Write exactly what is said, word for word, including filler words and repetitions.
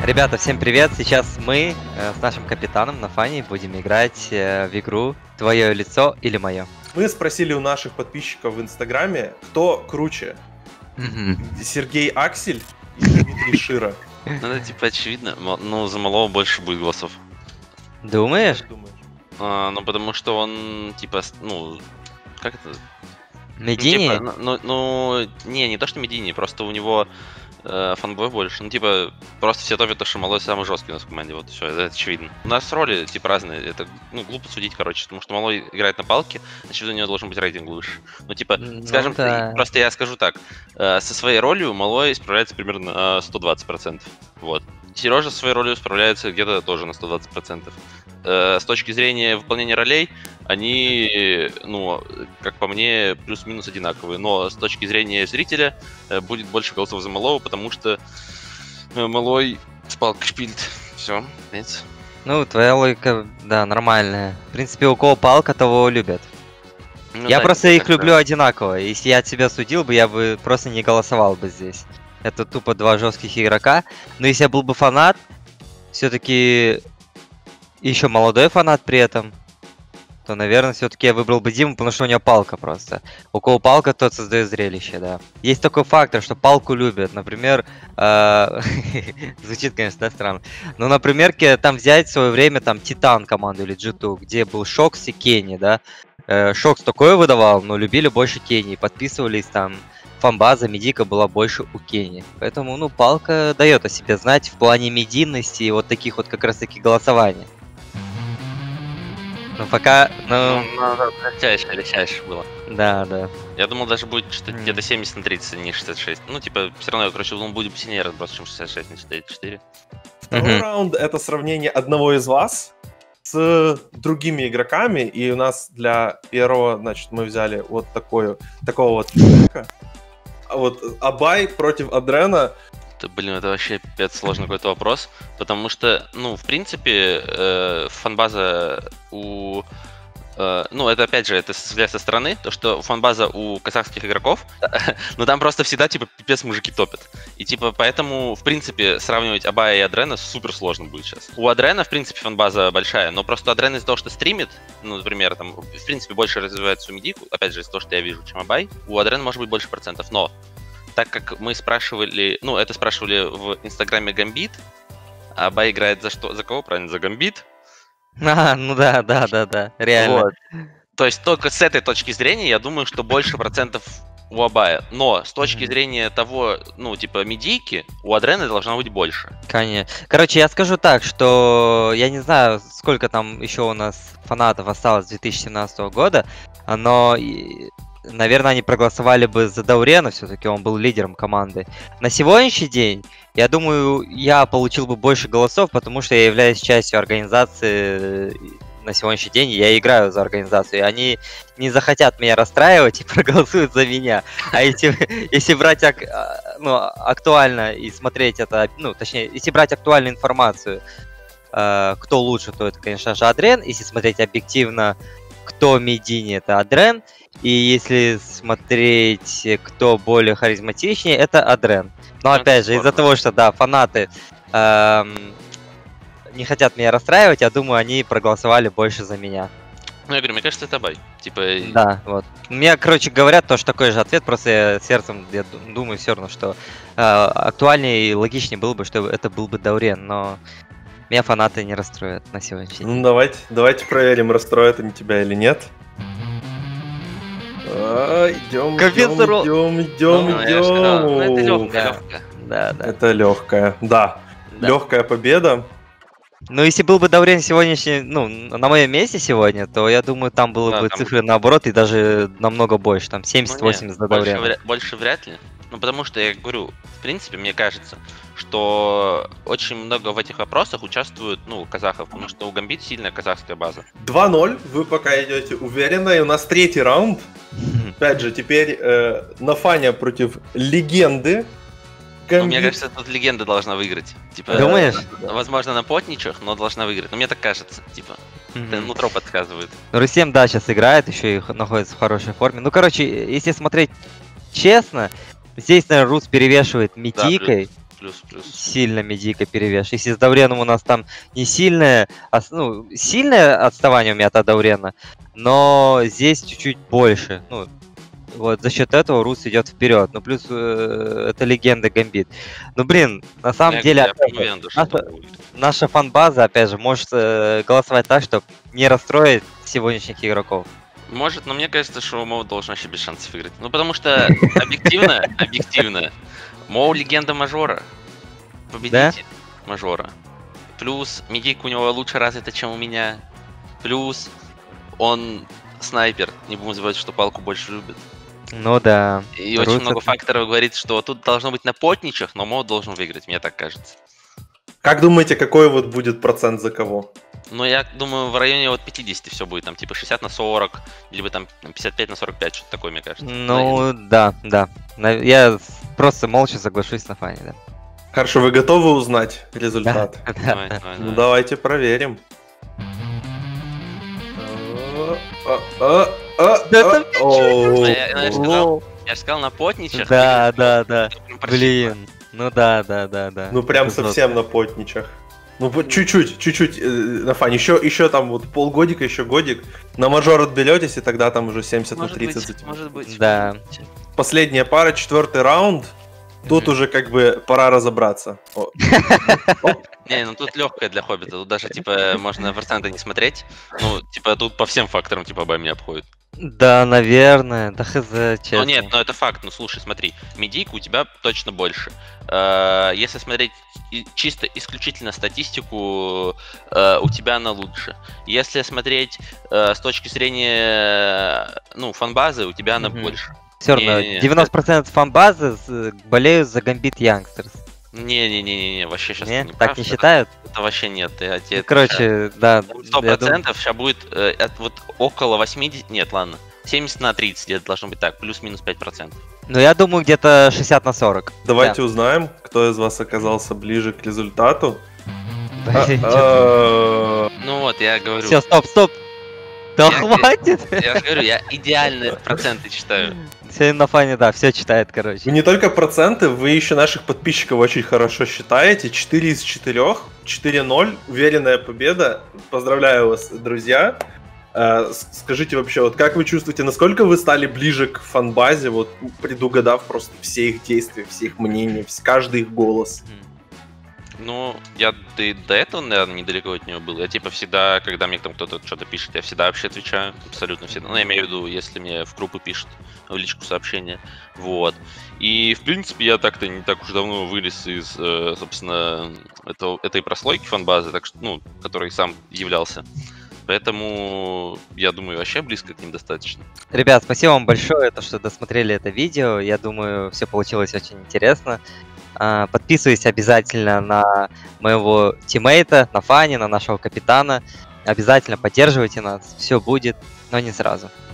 Ребята, всем привет! Сейчас мы э, с нашим капитаном на фане будем играть э, в игру «Твое лицо или мое». Мы спросили у наших подписчиков в Инстаграме, кто круче, Сергей Аксель или Дмитрий Шира? Ну, это типа очевидно, ну, за малого больше будет голосов. Думаешь? А, ну, потому что он, типа, ну, как это? Медини? Ну, типа, ну, ну, не, не то, что Медини, просто у него э, фанбой больше. Ну, типа, просто все топят то, что Малой самый жесткий у нас в команде, вот все, это очевидно. У нас роли, типа, разные, это, ну, глупо судить, короче, потому что Малой играет на палке, очевидно, у него должен быть рейтинг выше. Ну, типа, Ну, скажем, да. просто я скажу так, э, со своей ролью Малой справляется примерно на сто двадцать процентов, вот. Сережа со своей ролью справляется где-то тоже на сто двадцать процентов. Э, с точки зрения выполнения ролей, они, ну, как по мне, плюс-минус одинаковые. Но с точки зрения зрителя э, будет больше голосов за Малого, потому что э, Малой с палкой шпилит. Все, нет. Ну, твоя логика, да, нормальная. В принципе, у кого палка, того любят. Ну, я да, просто типа их как-то. люблю одинаково. Если я от тебя судил бы, я бы просто не голосовал бы здесь. Это тупо два жестких игрока. Но если я был бы фанат, все-таки еще молодой фанат при этом, то, наверное, все-таки я выбрал бы Диму, потому что у него палка просто. У кого палка, тот создает зрелище, да. Есть такой фактор, что палку любят. Например, э, звучит, конечно, да, странно. Но, например, ке- там взять в свое время там Титан команду или джи ту, где был Шокс и Кенни, да. Э, Шокс такое выдавал, но любили больше Кенни. Подписывались там, фанбаза медика была больше у Кенни. Поэтому, ну, палка дает о себе знать в плане медийности и вот таких вот как раз-таки голосований. Ну, пока, ну, Ну, ну, легчайше, легчайше было. да, да. Я думал, даже будет что-то Мгм. где-то семьдесят на тридцать, а не шестьдесят шесть. Ну, типа, все равно, я, короче, думал, будет сильнее разброс, чем шестьдесят шесть на тридцать четыре. Второй Мгм. раунд — это сравнение одного из вас с другими игроками, и у нас для первого, значит, мы взяли вот такое, такого вот человека. А вот Абай против Адрена. Это, блин, это вообще пипец сложный какой-то вопрос, потому что, ну, в принципе, э, фанбаза у... э, ну, это, опять же, это взгляд со стороны, то, что фанбаза у казахских игроков, но там просто всегда, типа, пипец мужики топят. И, типа, поэтому, в принципе, сравнивать Абая и Адрена супер сложно будет сейчас. У Адрена, в принципе, фанбаза большая, но просто Адрен из-за того, что стримит, ну, например, там, в принципе, больше развивает свою медику, опять же, из-за того, что я вижу, чем Абай, у Адрена может быть больше процентов, но так как мы спрашивали, ну, это спрашивали в инстаграме Гамбит, а Абай играет за что? За кого, правильно? За Гамбит? А, ну да, да, да, да, реально. Вот. То есть только с этой точки зрения я думаю, что больше процентов у Абая. Но с точки Мгм. зрения того, ну, типа, медийки, у Адрена должно быть больше. Конечно. Короче, я скажу так, что я не знаю, сколько там еще у нас фанатов осталось с две тысячи семнадцатого года, но, и, наверное, они проголосовали бы за Даурена, все-таки он был лидером команды. На сегодняшний день, я думаю, я получил бы больше голосов, потому что я являюсь частью организации. На сегодняшний день я играю за организацию, и они не захотят меня расстраивать и проголосуют за меня. А если, если брать ак- а, ну, актуально и смотреть это, ну, точнее, если брать актуальную информацию, э, кто лучше, то это, конечно же, Адрен. Если смотреть объективно, кто медийнее, это Адрен. И если смотреть, кто более харизматичнее, это Адрен. Но Ну, это опять же, из-за сложно. того, что, да, фанаты эм, не хотят меня расстраивать, я думаю, они проголосовали больше за меня. Ну, я говорю, мне кажется, это Абай. Типа, Да, вот. Мне, короче, говорят то, что такой же ответ, просто я сердцем я ду- думаю все равно, что э, актуальнее и логичнее было бы, что это был бы Даурен, но меня фанаты не расстроят на сегодняшний день. Ну, давайте, давайте проверим, расстроят они тебя или нет. А, идем, Капец, идем, Рол. идем, идем, ну, я ж сказал, ну, это идем. легкая, Да. легкая. Да, да. Это легкая, да. Да. Легкая победа. Ну, если был бы Даурен сегодняшний, ну, на моем месте сегодня, то я думаю, там было Да, бы там цифры наоборот и даже намного больше, там Ну, не, семьдесят-восемьдесят за больше, Даурена. вря- больше вряд ли. Ну, потому что, я говорю, в принципе, мне кажется, что очень много в этих вопросах участвуют, ну, казахов, потому что у Гамбит сильная казахская база. два ноль, вы пока идете уверенно, и у нас третий раунд. Опять же, теперь э, Нафаня против легенды. Ну, мне Гамбит. кажется, тут легенда должна выиграть. Типа, Думаешь? возможно, на потничах, но должна выиграть. Ну, мне так кажется, типа, это Мгм. нутро подсказывает. Ну, Русем, да, сейчас играет, еще и х- находится в хорошей форме. Ну, короче, если смотреть честно, здесь, наверное, Рус перевешивает Митикой. плюс, плюс. Сильно медийка перевес. Если с Давреном у нас там не сильное, ос- ну, сильное отставание у меня от Даврена, но здесь чуть-чуть больше. Ну, вот за счет этого Рус идет вперед. Ну, плюс э, это легенда Гамбит. Ну, блин, на самом Я- деле, я опять же, уверен, что наша, он выиграет. наша фан-база, опять же, может э, голосовать так, чтобы не расстроить сегодняшних игроков. Может, но мне кажется, что Моу должен вообще без шансов выиграть. Ну, потому что объективно, объективно, Моу легенда мажора. Победитель мажора. Плюс медийка у него лучше развита, чем у меня. Плюс он снайпер. Не будем забывать, что палку больше любит. Ну да. И Рус очень много это- факторов говорит, что тут должно быть на потничах, но Моу должен выиграть, мне так кажется. Как думаете, какой вот будет процент за кого? Но я думаю, в районе вот пятьдесят все будет, там типа шестьдесят на сорок, либо там пятьдесят пять на сорок пять, что-то такое, мне кажется. Ну, да, да. На- Я с- просто молча соглашусь на фане, да. Хорошо, вы готовы узнать результат? Давай, давай, Ну давай. давайте проверим. А, а, а, Да а, там о, Я- я о. сказал, Я же сказал на потничах. Да, да, да. прям просчитано. Блин. Ну да, да, да, да. Ну прям Это жестко. совсем на потничах. Ну вот чуть-чуть, чуть-чуть э, на фане. Еще, еще там вот полгодика, еще годик. На мажор отберетесь, и тогда там уже семьдесят на Может тридцать. быть, может быть. Да. Последняя пара, четвертый раунд. Тут Мгм. уже как бы пора разобраться. О, Не, ну тут легкая для хоббита. Тут даже типа можно проценты не смотреть. Ну, типа тут по всем факторам типа обо мне обходит. Да, наверное. Да хз, честно. Ну нет, но это факт. Ну слушай, смотри, медийка у тебя точно больше. Э, Если смотреть и- чисто исключительно статистику, э, у тебя она лучше. Если смотреть э, с точки зрения ну фанбазы, у тебя она Мгм. больше. Все равно, Не-не-не. девяносто процентов фан-базы с- болеют за Гамбит Youngsters. Не-не-не-не, вообще сейчас Не? не Так не считают? Это вообще нет. Я тебе Ну, короче, да. Сто я думаю- процентов сейчас будет э, от- вот около восемьдесят, нет, ладно, семьдесят на тридцать где-то должно быть так, плюс-минус пять процентов. Ну, я думаю, где-то шестьдесят на сорок. Давайте узнаем, кто из вас оказался ближе к результату. А, Блин, а, Ну вот, я говорю, Все, стоп, стоп. Да Я- хватит. я же говорю, я идеальные проценты читаю. Сегодня на фане, да, все читает, короче. Вы не только проценты, вы еще наших подписчиков очень хорошо считаете. четыре из четырёх, четыре ноль, уверенная победа. Поздравляю вас, друзья. Э, с- Скажите вообще, вот как вы чувствуете, насколько вы стали ближе к фанбазе, вот предугадав просто все их действия, все их мнения, вс- каждый их голос? Ну, я да и до этого, наверное, недалеко от него был. Я типа всегда, когда мне там кто-то что-то пишет, я всегда вообще отвечаю. Абсолютно всегда. Ну, я имею в виду, если мне в группу пишут, в личку сообщения. Вот. И, в принципе, я так-то не так уж давно вылез из, э, собственно, этого, этой прослойки фанбазы, так что, ну, который сам являлся. Поэтому, я думаю, вообще близко к ним достаточно. Ребят, спасибо вам большое, то, что досмотрели это видео. Я думаю, все получилось очень интересно. А, Подписывайтесь обязательно на моего тиммейта, на Фани, на нашего капитана. Обязательно поддерживайте нас. Все будет, но не сразу.